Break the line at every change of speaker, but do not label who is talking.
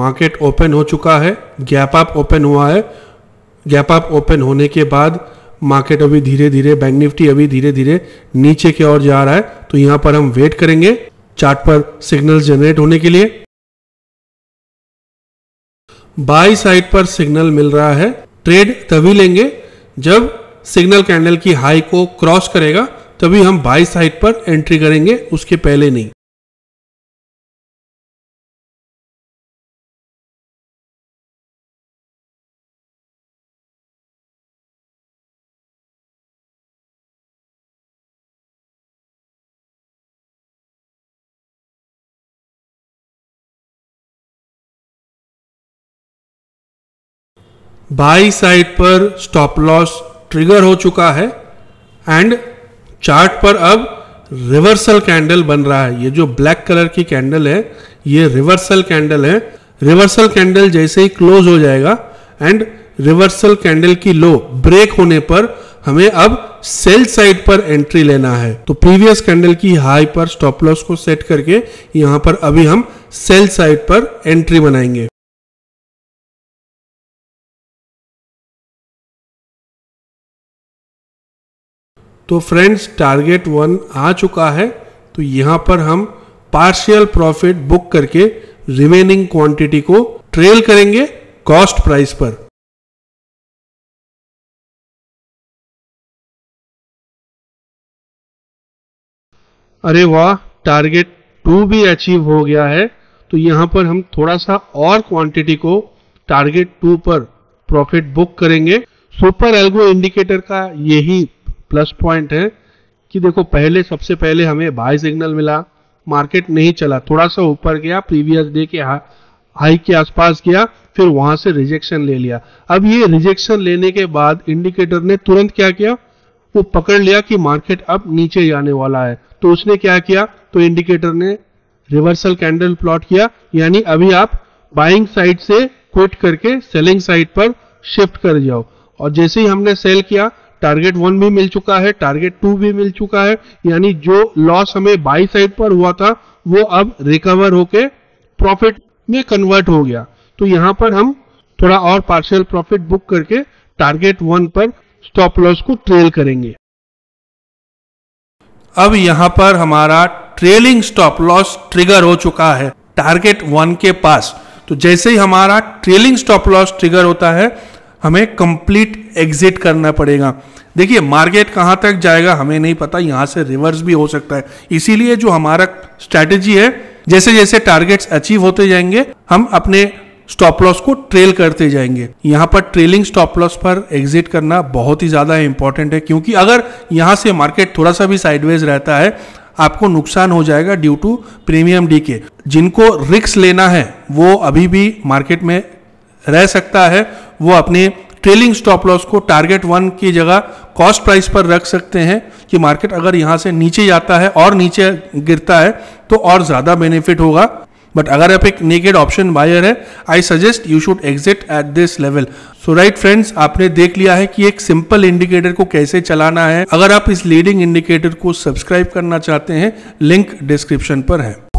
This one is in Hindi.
मार्केट ओपन हो चुका है, गैप अप ओपन हुआ है। गैप अप ओपन होने के बाद मार्केट अभी धीरे धीरे, बैंक निफ्टी अभी धीरे धीरे नीचे की ओर जा रहा है। तो यहां पर हम वेट करेंगे चार्ट पर सिग्नल जनरेट होने के लिए। बाई साइड पर सिग्नल मिल रहा है। ट्रेड तभी लेंगे जब सिग्नल कैंडल की हाई को क्रॉस करेगा, तभी हम बाई साइड पर एंट्री करेंगे, उसके पहले नहीं। बाई साइड पर स्टॉप लॉस ट्रिगर हो चुका है एंड चार्ट पर अब रिवर्सल कैंडल बन रहा है। ये जो ब्लैक कलर की कैंडल है, ये रिवर्सल कैंडल है। रिवर्सल कैंडल जैसे ही क्लोज हो जाएगा एंड रिवर्सल कैंडल की लो ब्रेक होने पर हमें अब सेल साइड पर एंट्री लेना है। तो प्रीवियस कैंडल की हाई पर स्टॉप लॉस को सेट करके यहां पर अभी हम सेल साइड पर एंट्री बनाएंगे। तो फ्रेंड्स, टारगेट 1 आ चुका है। तो यहां पर हम पार्शियल प्रॉफिट बुक करके रिमेनिंग क्वांटिटी को ट्रेल करेंगे कॉस्ट प्राइस पर। अरे वाह, टारगेट 2 भी अचीव हो गया है। तो यहां पर हम थोड़ा सा और क्वांटिटी को टारगेट 2 पर प्रॉफिट बुक करेंगे। सुपर एल्गो इंडिकेटर का यही प्लस पॉइंट है कि देखो, सबसे पहले हमें बाय सिग्नल मिला, मार्केट नहीं चला, थोड़ा सा ऊपर गया, प्रीवियस डे के हाई के आसपास गया, फिर वहां से रिजेक्शन ले लिया। अब ये रिजेक्शन लेने के बाद इंडिकेटर ने तुरंत क्या किया, वो पकड़ लिया कि मार्केट अब नीचे जाने वाला है। तो उसने क्या किया, तो इंडिकेटर ने रिवर्सल कैंडल प्लॉट किया, यानी अभी आप बाइंग साइड से क्विट करके सेलिंग साइड पर शिफ्ट कर जाओ। और जैसे ही हमने सेल किया, टारगेट 1 भी मिल चुका है, टारगेट 2 भी मिल चुका है, यानी जो लॉस हमें बाई साइड पर हुआ था वो अब रिकवर होके प्रॉफिट में कन्वर्ट हो गया। तो यहां पर हम थोड़ा और पार्शियल प्रॉफिट बुक करके टारगेट 1 पर स्टॉप लॉस को ट्रेल करेंगे। अब यहां पर हमारा ट्रेलिंग स्टॉप लॉस ट्रिगर हो चुका है टारगेट 1 के पास। तो जैसे ही हमारा ट्रेलिंग स्टॉप लॉस ट्रिगर होता है, हमें कंप्लीट एग्जिट करना पड़ेगा। देखिए, मार्केट कहां तक जाएगा हमें नहीं पता, यहां से रिवर्स भी हो सकता है। इसीलिए जो हमारा स्ट्रैटेजी है, जैसे जैसे टारगेट्स अचीव होते जाएंगे, हम अपने स्टॉप लॉस को ट्रेल करते जाएंगे। यहां पर ट्रेलिंग स्टॉप लॉस पर एग्जिट करना बहुत ही ज्यादा इंपॉर्टेंट है, क्योंकि अगर यहां से मार्केट थोड़ा सा भी साइडवेज रहता है, आपको नुकसान हो जाएगा ड्यू टू प्रीमियम डीके। जिनको रिस्क लेना है वो अभी भी मार्केट में रह सकता है, वो अपने ट्रेलिंग स्टॉप लॉस को टारगेट 1 की जगह कॉस्ट प्राइस पर रख सकते हैं कि मार्केट अगर यहां से नीचे जाता है और नीचे गिरता है तो और ज्यादा बेनिफिट होगा। बट अगर आप एक नेकेड ऑप्शन बायर है, I suggest you should exit at this level. So right friends, आपने देख लिया है कि एक सिंपल इंडिकेटर को कैसे चलाना है। अगर आप इस लीडिंग इंडिकेटर को सब्सक्राइब करना चाहते हैं, लिंक डिस्क्रिप्शन पर है।